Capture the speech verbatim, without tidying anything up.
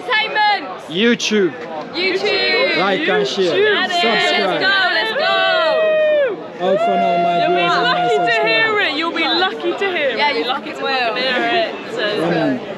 Entertainment. YouTube. YouTube. Like and share. Let's Subscribe. go, let's go. Out for now, my You'll be viewers and my lucky to subscribers. hear it. You'll be lucky to hear it. Yeah, you You'll be lucky fucking to will. hear it. So, Come on.